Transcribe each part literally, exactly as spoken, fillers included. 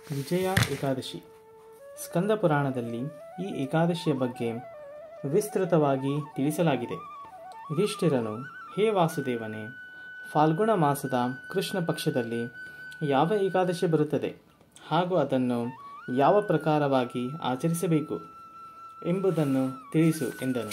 ವಿಜಯ ಏಕಾದಶಿ. ಸ್ಕಂದ ಪುರಾಣದಲ್ಲಿ ಈ ಏಕಾದಶಿಯ ಬಗ್ಗೆ ವಿಸ್ತೃತವಾಗಿ ತಿಳಿಸಲಾಗಿದೆ. ಯುಧಿಷ್ಠಿರನು, ಹೇ ವಾಸುದೇವನೇ, ಫಾಲ್ಗುಣ ಮಾಸದ ಕೃಷ್ಣ ಪಕ್ಷದಲ್ಲಿ ಯಾವ ಏಕಾದಶಿ ಬರುತ್ತದೆ ಹಾಗೂ ಅದನ್ನು ಯಾವ ಪ್ರಕಾರವಾಗಿ ಆಚರಿಸಬೇಕು ಎಂಬುದನ್ನು ತಿಳಿಸು ಎಂದನು.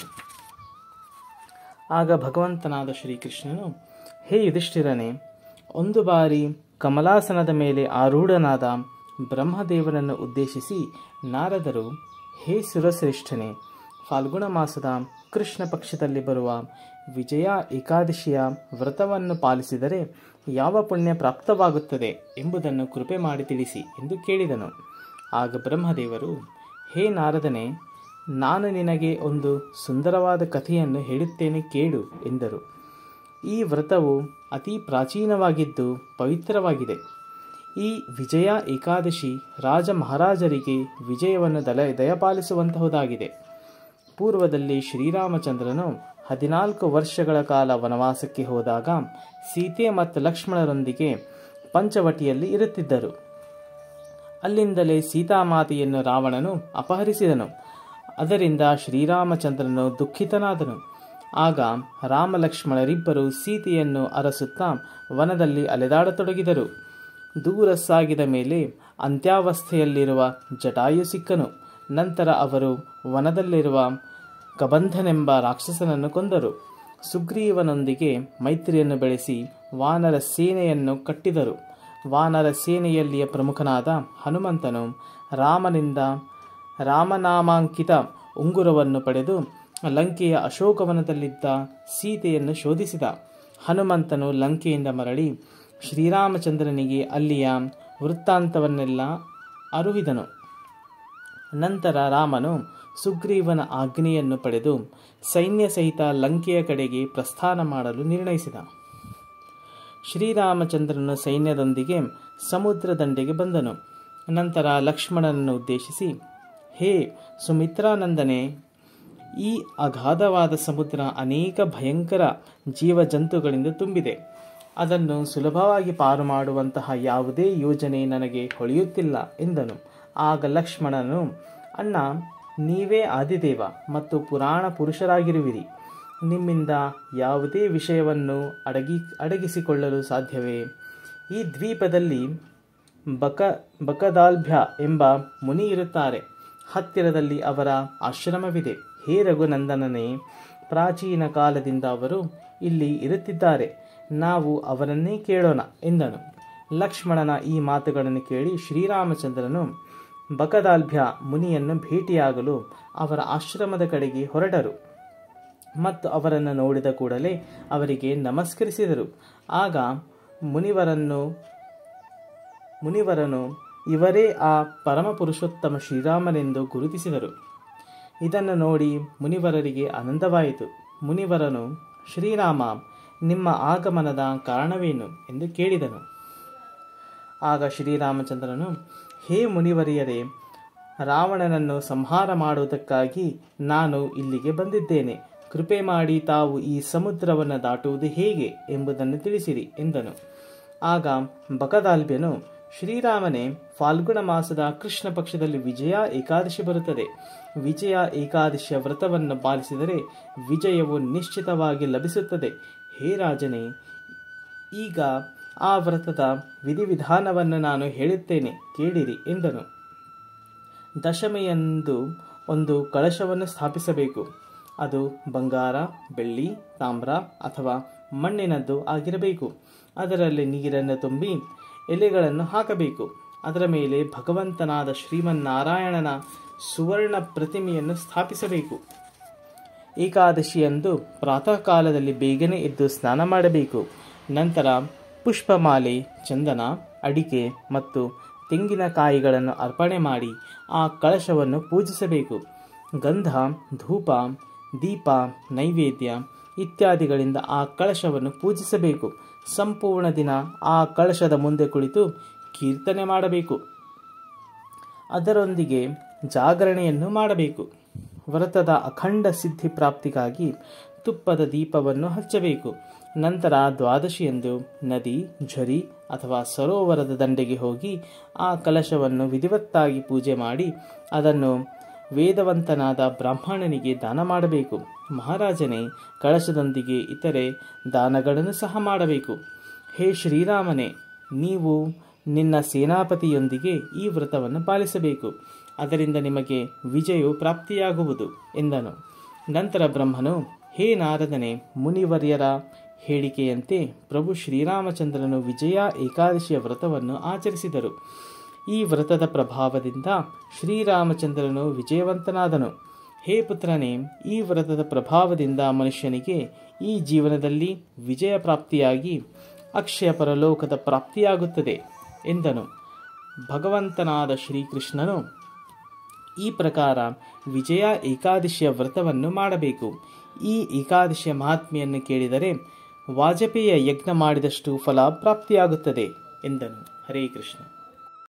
ಆಗ ಭಗವಂತನಾದ ಶ್ರೀಕೃಷ್ಣನು, ಹೇ ಯುಧಿಷ್ಠಿರನೇ, ಒಂದು ಬಾರಿ ಕಮಲಾಸನದ ಮೇಲೆ ಆರೂಢನಾದ ಬ್ರಹ್ಮದೇವನನ್ನು ಉದ್ದೇಶಿಸಿ ನಾರದರು, ಹೇ ಸುರಶ್ರೇಷ್ಠನೇ, ಫಾಲ್ಗುಣ ಮಾಸದ ಕೃಷ್ಣ ಪಕ್ಷದಲ್ಲಿ ಬರುವ ವಿಜಯ ಏಕಾದಶಿಯ ವ್ರತವನ್ನು ಪಾಲಿಸಿದರೆ ಯಾವ ಪುಣ್ಯ ಪ್ರಾಪ್ತವಾಗುತ್ತದೆ ಎಂಬುದನ್ನು ಕೃಪೆ ಮಾಡಿ ತಿಳಿಸಿ ಎಂದು ಕೇಳಿದನು. ಆಗ ಬ್ರಹ್ಮದೇವರು, ಹೇ ನಾರದನೇ, ನಾನು ನಿನಗೆ ಒಂದು ಸುಂದರವಾದ ಕಥೆಯನ್ನು ಹೇಳುತ್ತೇನೆ ಕೇಳು ಎಂದರು. ಈ ವ್ರತವು ಅತಿ ಪ್ರಾಚೀನವಾಗಿದ್ದು ಪವಿತ್ರವಾಗಿದೆ. ಈ ವಿಜಯ ಏಕಾದಶಿ ರಾಜ ಮಹಾರಾಜರಿಗೆ ವಿಜಯವನ್ನು ದಲ ದಯಪಾಲಿಸುವಂತಹುದಾಗಿದೆ. ಪೂರ್ವದಲ್ಲಿ ಶ್ರೀರಾಮಚಂದ್ರನು ಹದಿನಾಲ್ಕು ವರ್ಷಗಳ ಕಾಲ ವನವಾಸಕ್ಕೆ ಹೋದಾಗ ಸೀತೆ ಮತ್ತು ಲಕ್ಷ್ಮಣರೊಂದಿಗೆ ಪಂಚವಟಿಯಲ್ಲಿ ಇರುತ್ತಿದ್ದರು. ಅಲ್ಲಿಂದಲೇ ಸೀತಾಮಾತೆಯನ್ನು ರಾವಣನು ಅಪಹರಿಸಿದನು. ಅದರಿಂದ ಶ್ರೀರಾಮಚಂದ್ರನು ದುಃಖಿತನಾದನು. ಆಗ ರಾಮಲಕ್ಷ್ಮಣರಿಬ್ಬರು ಸೀತೆಯನ್ನು ಅರಸುತ್ತಾ ವನದಲ್ಲಿ ಅಲೆದಾಡತೊಡಗಿದರು. ದೂರ ಸಾಗಿದ ಮೇಲೆ ಅಂತ್ಯಾವಸ್ಥೆಯಲ್ಲಿರುವ ಜಟಾಯು ಸಿಕ್ಕನು. ನಂತರ ಅವರು ವನದಲ್ಲಿರುವ ಕಬಂಧನೆಂಬ ರಾಕ್ಷಸನನ್ನು ಕೊಂದರು. ಸುಗ್ರೀವನೊಂದಿಗೆ ಮೈತ್ರಿಯನ್ನು ಬೆಳೆಸಿ ವಾನರ ಸೇನೆಯನ್ನು ಕಟ್ಟಿದರು. ವಾನರ ಸೇನೆಯಲ್ಲಿಯ ಪ್ರಮುಖನಾದ ಹನುಮಂತನು ರಾಮನಿಂದ ರಾಮನಾಮಾಂಕಿತ ಉಂಗುರವನ್ನು ಪಡೆದು ಲಂಕೆಯ ಅಶೋಕವನದಲ್ಲಿದ್ದ ಸೀತೆಯನ್ನು ಶೋಧಿಸಿದ. ಹನುಮಂತನು ಲಂಕೆಯಿಂದ ಮರಳಿ ಶ್ರೀರಾಮಚಂದ್ರನಿಗೆ ಅಲ್ಲಿಯ ವೃತ್ತಾಂತವನ್ನೆಲ್ಲ ಅರುಹಿದನು. ನಂತರ ರಾಮನು ಸುಗ್ರೀವನ ಆಜ್ಞೆಯನ್ನು ಪಡೆದು ಸೈನ್ಯ ಸಹಿತ ಲಂಕೆಯ ಕಡೆಗೆ ಪ್ರಸ್ಥಾನ ಮಾಡಲು ನಿರ್ಣಯಿಸಿದ. ಶ್ರೀರಾಮಚಂದ್ರನು ಸೈನ್ಯದೊಂದಿಗೆ ಸಮುದ್ರ ದಂಡೆಗೆ ಬಂದನು. ನಂತರ ಲಕ್ಷ್ಮಣನನ್ನು ಉದ್ದೇಶಿಸಿ, ಹೇ ಸುಮಿತ್ರಾನಂದನೆ, ಈ ಅಗಾಧವಾದ ಸಮುದ್ರ ಅನೇಕ ಭಯಂಕರ ಜೀವಜಂತುಗಳಿಂದ ತುಂಬಿದೆ. ಅದನ್ನು ಸುಲಭವಾಗಿ ಪಾರು ಮಾಡುವಂತಹ ಯಾವುದೇ ಯೋಜನೆ ನನಗೆ ಹೊಳೆಯುತ್ತಿಲ್ಲ ಎಂದನು. ಆಗ ಲಕ್ಷ್ಮಣನು, ಅಣ್ಣ, ನೀವೇ ಆದಿದೇವ ಮತ್ತು ಪುರಾಣ ಪುರುಷರಾಗಿರುವಿರಿ. ನಿಮ್ಮಿಂದ ಯಾವುದೇ ವಿಷಯವನ್ನು ಅಡಗಿ ಅಡಗಿಸಿಕೊಳ್ಳಲು ಸಾಧ್ಯವೇ? ಈ ದ್ವೀಪದಲ್ಲಿ ಬಕ ಬಕದಾಲ್ಭ್ಯ ಎಂಬ ಮುನಿ ಇರುತ್ತಾರೆ. ಹತ್ತಿರದಲ್ಲಿ ಅವರ ಆಶ್ರಮವಿದೆ. ಹೇ ರಘುನಂದನನೇ, ಪ್ರಾಚೀನ ಕಾಲದಿಂದ ಅವರು ಇಲ್ಲಿ ಇರುತ್ತಿದ್ದಾರೆ. ನಾವು ಅವರನ್ನೇ ಕೇಳೋಣ ಎಂದನು. ಲಕ್ಷ್ಮಣನ ಈ ಮಾತುಗಳನ್ನು ಕೇಳಿ ಶ್ರೀರಾಮಚಂದ್ರನು ಬಕದಾಲ್ಭ್ಯ ಮುನಿಯನ್ನು ಭೇಟಿಯಾಗಲು ಅವರ ಆಶ್ರಮದ ಕಡೆಗೆ ಹೊರಟರು ಮತ್ತು ಅವರನ್ನು ನೋಡಿದ ಕೂಡಲೇ ಅವರಿಗೆ ನಮಸ್ಕರಿಸಿದರು. ಆಗ ಮುನಿವರನ್ನು ಮುನಿವರನು ಇವರೇ ಆ ಪರಮಪುರುಷೋತ್ತಮ ಶ್ರೀರಾಮನೆಂದು ಗುರುತಿಸಿದರು. ಇದನ್ನು ನೋಡಿ ಮುನಿವರರಿಗೆ ಆನಂದವಾಯಿತು. ಮುನಿವರನು, ಶ್ರೀರಾಮ, ನಿಮ್ಮ ಆಗಮನದ ಕಾರಣವೇನು ಎಂದು ಕೇಳಿದನು. ಆಗ ಶ್ರೀರಾಮಚಂದ್ರನು, ಹೇ ಮುನಿವರಿಯರೇ, ರಾವಣನನ್ನು ಸಂಹಾರ ಮಾಡುವುದಕ್ಕಾಗಿ ನಾನು ಇಲ್ಲಿಗೆ ಬಂದಿದ್ದೇನೆ. ಕೃಪೆ ಮಾಡಿ ತಾವು ಈ ಸಮುದ್ರವನ್ನು ದಾಟುವುದು ಹೇಗೆ ಎಂಬುದನ್ನು ತಿಳಿಸಿರಿ ಎಂದನು. ಆಗ ಬಕದಾಲ್ಭ್ಯನು, ಶ್ರೀರಾಮನೇ, ಫಾಲ್ಗುಣ ಮಾಸದ ಕೃಷ್ಣ ಪಕ್ಷದಲ್ಲಿ ವಿಜಯ ಏಕಾದಶಿ ಬರುತ್ತದೆ. ವಿಜಯ ಏಕಾದಶಿಯ ವ್ರತವನ್ನು ಪಾಲಿಸಿದರೆ ವಿಜಯವು ನಿಶ್ಚಿತವಾಗಿ ಲಭಿಸುತ್ತದೆ. ಹೇ ರಾಜನೇ, ಈಗ ಆ ವ್ರತದ ವಿಧಿವಿಧಾನವನ್ನು ನಾನು ಹೇಳುತ್ತೇನೆ, ಕೇಳಿರಿ ಎಂದನು. ದಶಮಿಯಂದು ಒಂದು ಕಳಶವನ್ನು ಸ್ಥಾಪಿಸಬೇಕು. ಅದು ಬಂಗಾರ, ಬೆಳ್ಳಿ, ತಾಮ್ರ ಅಥವಾ ಮಣ್ಣಿನದ್ದು ಆಗಿರಬೇಕು. ಅದರಲ್ಲಿ ನೀರನ್ನು ತುಂಬಿ ಎಲೆಗಳನ್ನು ಹಾಕಬೇಕು. ಅದರ ಮೇಲೆ ಭಗವಂತನಾದ ಶ್ರೀಮನ್ನಾರಾಯಣನ ಸುವರ್ಣ ಪ್ರತಿಮೆಯನ್ನು ಸ್ಥಾಪಿಸಬೇಕು. ಏಕಾದಶಿಯಂದು ಪ್ರಾತಃ ಕಾಲದಲ್ಲಿ ಬೇಗನೆ ಎದ್ದು ಸ್ನಾನ ಮಾಡಬೇಕು. ನಂತರ ಪುಷ್ಪಮಾಲೆ, ಚಂದನ, ಅಡಿಕೆ ಮತ್ತು ತೆಂಗಿನಕಾಯಿಗಳನ್ನು ಅರ್ಪಣೆ ಮಾಡಿ ಆ ಕಳಶವನ್ನು ಪೂಜಿಸಬೇಕು. ಗಂಧ, ಧೂಪ, ದೀಪ, ನೈವೇದ್ಯ ಇತ್ಯಾದಿಗಳಿಂದ ಆ ಕಳಶವನ್ನು ಪೂಜಿಸಬೇಕು. ಸಂಪೂರ್ಣ ದಿನ ಆ ಕಳಶದ ಮುಂದೆ ಕುಳಿತು ಕೀರ್ತನೆ ಮಾಡಬೇಕು. ಅದರೊಂದಿಗೆ ಜಾಗರಣೆಯನ್ನು ಮಾಡಬೇಕು. ವ್ರತದ ಅಖಂಡ ಸಿದ್ಧಿ ಪ್ರಾಪ್ತಿಗಾಗಿ ತುಪ್ಪದ ದೀಪವನ್ನು ಹಚ್ಚಬೇಕು. ನಂತರ ದ್ವಾದಶಿಯಂದು ನದಿ, ಝರಿ ಅಥವಾ ಸರೋವರದ ದಂಡೆಗೆ ಹೋಗಿ ಆ ಕಲಶವನ್ನು ವಿಧಿವತ್ತಾಗಿ ಪೂಜೆ ಮಾಡಿ ಅದನ್ನು ವೇದವಂತನಾದ ಬ್ರಾಹ್ಮಣನಿಗೆ ದಾನ ಮಾಡಬೇಕು. ಮಹಾರಾಜನೇ, ಕಳಶದೊಂದಿಗೆ ಇತರೆ ದಾನಗಳನ್ನು ಸಹ ಮಾಡಬೇಕು. ಹೇ ಶ್ರೀರಾಮನೇ, ನೀವು ನಿನ್ನ ಸೇನಾಪತಿಯೊಂದಿಗೆ ಈ ವ್ರತವನ್ನು ಪಾಲಿಸಬೇಕು. ಅದರಿಂದ ನಿಮಗೆ ವಿಜಯವು ಪ್ರಾಪ್ತಿಯಾಗುವುದು ಎಂದನು. ನಂತರ ಬ್ರಹ್ಮನು, ಹೇ ನಾರದನೇ, ಮುನಿವರ್ಯರ ಹೇಳಿಕೆಯಂತೆ ಪ್ರಭು ಶ್ರೀರಾಮಚಂದ್ರನು ವಿಜಯ ಏಕಾದಶಿಯ ವ್ರತವನ್ನು ಆಚರಿಸಿದರು. ಈ ವ್ರತದ ಪ್ರಭಾವದಿಂದ ಶ್ರೀರಾಮಚಂದ್ರನು ವಿಜಯವಂತನಾದನು. ಹೇ ಪುತ್ರನೇ, ಈ ವ್ರತದ ಪ್ರಭಾವದಿಂದ ಮನುಷ್ಯನಿಗೆ ಈ ಜೀವನದಲ್ಲಿ ವಿಜಯ ಪ್ರಾಪ್ತಿಯಾಗಿ ಅಕ್ಷಯ ಪರಲೋಕದ ಪ್ರಾಪ್ತಿಯಾಗುತ್ತದೆ ಎಂದನು. ಭಗವಂತನಾದ ಶ್ರೀಕೃಷ್ಣನು ಈ ಪ್ರಕಾರ ವಿಜಯ ಏಕಾದಶಿಯ ವ್ರತವನ್ನು ಮಾಡಬೇಕು. ಈ ಏಕಾದಶಿಯ ಮಹಾತ್ಮೆಯನ್ನು ಕೇಳಿದರೆ ವಾಜಪೇಯ ಯಜ್ಞ ಮಾಡಿದಷ್ಟು ಫಲ ಪ್ರಾಪ್ತಿಯಾಗುತ್ತದೆ ಎಂದನು. ಹರೇ ಕೃಷ್ಣ.